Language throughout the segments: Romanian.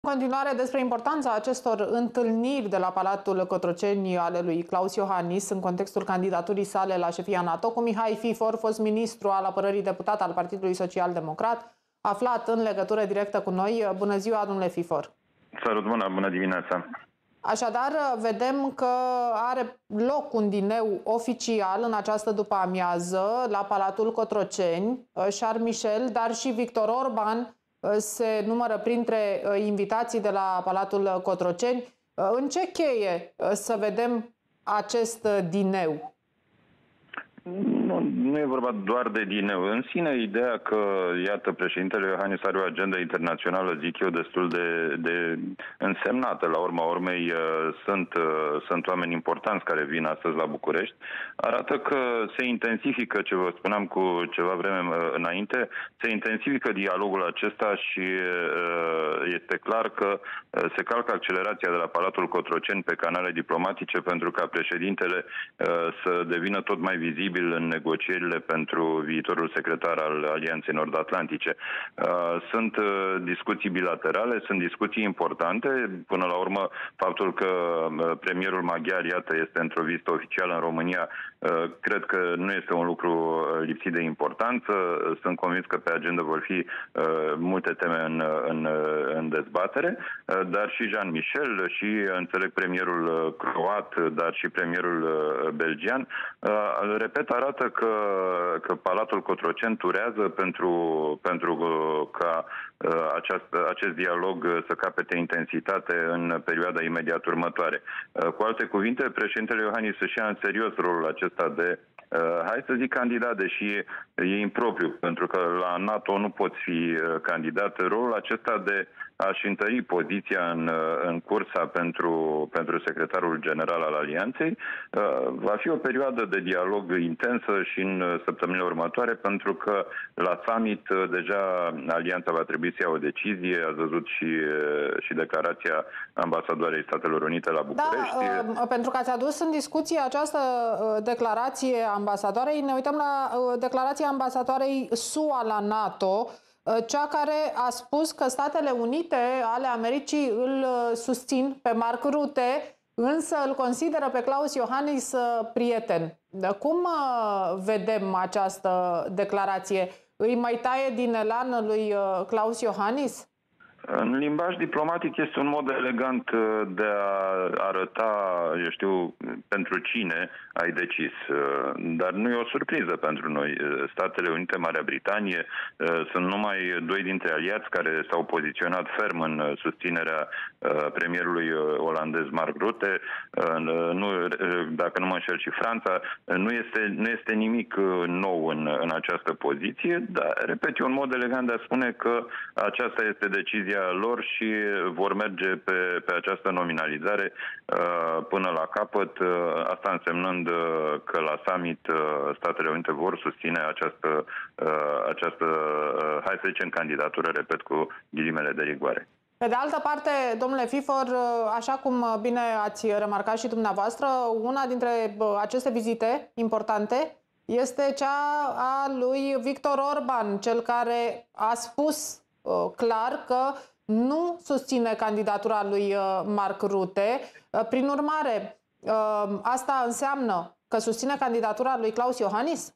În continuare despre importanța acestor întâlniri de la Palatul Cotroceni ale lui Klaus Iohannis în contextul candidaturii sale la șefia NATO cu Mihai Fifor, fost ministru al apărării, deputat al Partidului Social Democrat, aflat în legătură directă cu noi. Bună ziua, domnule Fifor! Salut, bună dimineața! Așadar, vedem că are loc un dineu oficial în această după-amiază la Palatul Cotroceni. Charles Michel, dar și Viktor Orban se numără printre invitații de la Palatul Cotroceni. În ce cheie să vedem acest dineu? Nu e vorba doar de dineu. În sine, ideea că, iată, președintele Iohannis are o agendă internațională, zic eu, destul de însemnată. La urma urmei, sunt oameni importanți care vin astăzi la București. Arată că se intensifică, ce vă spuneam cu ceva vreme înainte, se intensifică dialogul acesta și este clar că se calcă accelerația de la Palatul Cotroceni pe canale diplomatice pentru ca președintele să devină tot mai vizibil în negocierile pentru viitorul secretar al Alianței Nord-Atlantice. Sunt discuții bilaterale, sunt discuții importante. Până la urmă, faptul că premierul maghiar, iată, este într-o vizită oficială în România, cred că nu este un lucru lipsit de importanță. Sunt convins că pe agenda vor fi multe teme în dezbatere, dar și Jean Michel și, înțeleg, premierul croat, dar și premierul belgian, repet, arată că Palatul Cotroceni turează pentru ca acest dialog să capete intensitate în perioada imediat următoare. Cu alte cuvinte, președintele Iohannis își ia în serios rolul acesta de, hai să zic, candidat, deși e impropriu, pentru că la NATO nu poți fi candidat. Rolul acesta de a-și întări poziția în cursa pentru secretarul general al Alianței va fi o perioadă de dialog intensă și în săptămânile următoare, pentru că la summit deja Alianța va trebui să ia o decizie. Ați văzut și declarația ambasadoarei Statelor Unite la București. Da, pentru că ați adus în discuție această declarație ambasadoarei, ne uităm la declarația ambasadoarei SUA la NATO, cea care a spus că Statele Unite ale Americii îl susțin pe Mark Rutte, însă îl consideră pe Klaus Iohannis prieten. Cum vedem această declarație? Îi mai taie din elan lui Klaus Iohannis? În limbaj diplomatic este un mod elegant de a arăta, eu știu, pentru cine ai decis. Dar nu e o surpriză pentru noi. Statele Unite, Marea Britanie, sunt numai doi dintre aliați care s-au poziționat ferm în susținerea premierului olandez Mark Rutte. Dacă nu mă înșel, și Franța. Nu este nimic nou în această poziție, dar, repet, e un mod elegant de a spune că aceasta este decizia lor și vor merge pe această nominalizare până la capăt, asta însemnând că la summit Statele Unite vor susține această, hai să zicem, candidatură, repet, cu ghilimele de rigoare. Pe de altă parte, domnule Fifor, așa cum bine ați remarcat și dumneavoastră, una dintre aceste vizite importante este cea a lui Viktor Orban, cel care a spus clar că nu susține candidatura lui Mark Rutte. Prin urmare, asta înseamnă că susține candidatura lui Klaus Iohannis?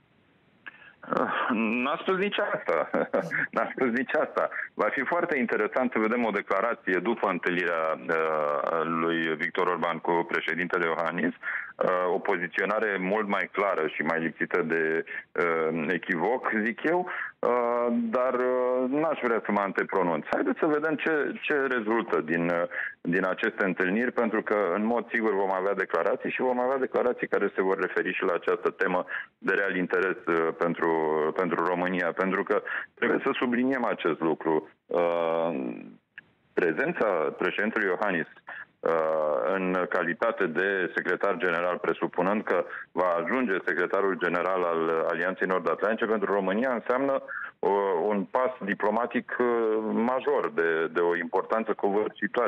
N-a spus nici asta. N-a spus nici asta. Va fi foarte interesant să vedem o declarație după întâlnirea lui Viktor Orban cu președintele Iohannis, o poziționare mult mai clară și mai lipsită de echivoc, zic eu, dar n-aș vrea să mă antepronunț. Haideți să vedem ce rezultă din aceste întâlniri, pentru că, în mod sigur, vom avea declarații și vom avea declarații care se vor referi și la această temă de real interes pentru România, pentru că trebuie să subliniem acest lucru. Prezența președintelui Iohannis în calitate de secretar general, presupunând că va ajunge secretarul general al Alianței Nord-Atlantice, pentru România înseamnă un pas diplomatic major, de o importanță covârșitoare.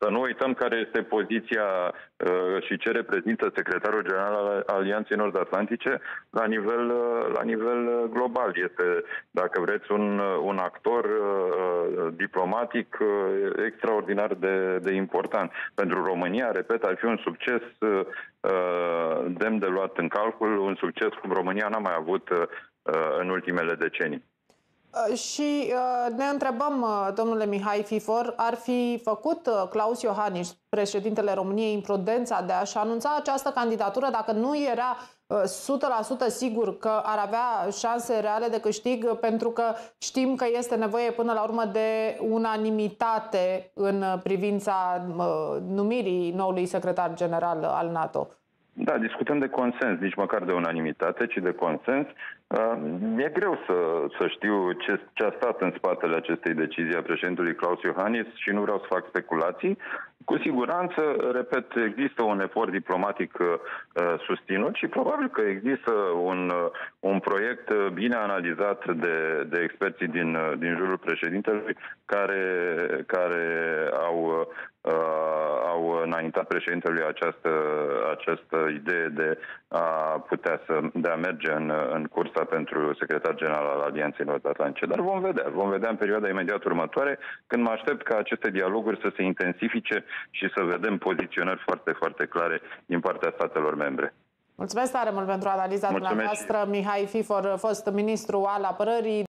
Să nu uităm care este poziția și ce reprezintă secretarul general al Alianței Nord-Atlantice la nivel global. Este, dacă vreți, un actor diplomatic extraordinar de important. Pentru România, repet, ar fi un succes demn de luat în calcul, un succes cum România n-a mai avut în ultimele decenii. Și ne întrebăm, domnule Mihai Fifor, ar fi făcut Klaus Iohannis, președintele României, imprudența de a-și anunța această candidatură dacă nu era 100% sigur că ar avea șanse reale de câștig, pentru că știm că este nevoie până la urmă de unanimitate în privința numirii noului secretar general al NATO? Da, discutăm de consens, nici măcar de unanimitate, ci de consens. E greu să știu ce a stat în spatele acestei decizii a președintelui Klaus Iohannis și nu vreau să fac speculații. Cu siguranță, repet, există un efort diplomatic susținut și probabil că există un proiect bine analizat de experții din jurul președintelui care au înaintat președintelui această idee de a merge în cursa pentru secretar general al Alianței Nord-Atlantice. Dar vom vedea în perioada imediat următoare, când mă aștept ca aceste dialoguri să se intensifice și să vedem poziționări foarte, foarte clare din partea statelor membre. Mulțumesc tare mult pentru analiza dumneavoastră, Mihai Fifor, fost ministru al apărării.